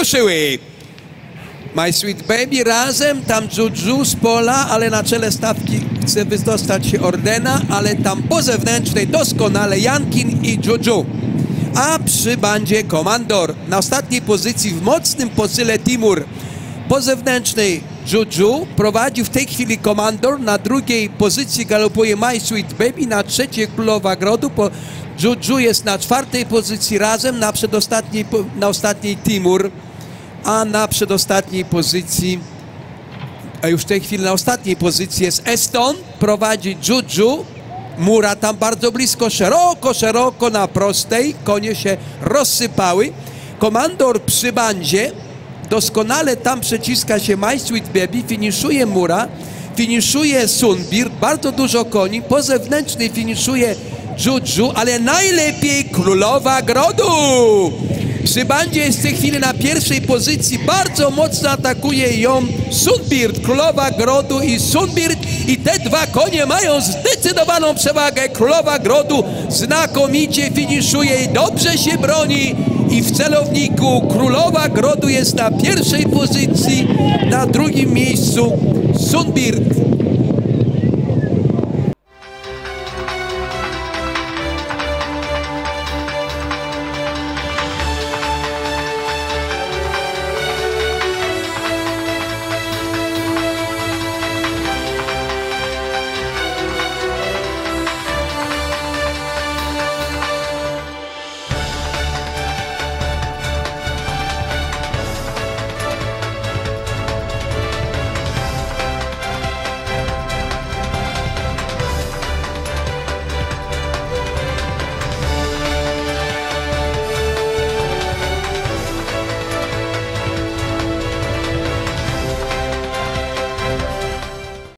ruszyły. My Sweet Baby razem, tam Juju z pola, ale na czele stawki chce wydostać się Ordena, ale tam po zewnętrznej doskonale Jankin i Juju. A przy bandzie Komandor. Na ostatniej pozycji w mocnym posyle Timur. Po zewnętrznej Juju prowadzi w tej chwili Komandor, na drugiej pozycji galopuje My Sweet Baby, na trzeciej Królowa Grodu, Juju jest na czwartej pozycji razem, na ostatniej Timur, a na przedostatniej pozycji, a już w tej chwili na ostatniej pozycji jest Eston, prowadzi Juju, Mura tam bardzo blisko, szeroko na prostej, konie się rozsypały. Komandor przy bandzie, doskonale tam przeciska się My Sweet Baby, finiszuje Mura, finiszuje Sunbir, bardzo dużo koni, po zewnętrznej finiszuje Juju, ale najlepiej Królowa Grodu. Przy bandzie jest w tej chwili na pierwszej pozycji, bardzo mocno atakuje ją Sunbird, Królowa Grodu i Sunbird, i te dwa konie mają zdecydowaną przewagę. Królowa Grodu znakomicie finiszuje i dobrze się broni, i w celowniku Królowa Grodu jest na pierwszej pozycji, na drugim miejscu Sunbird.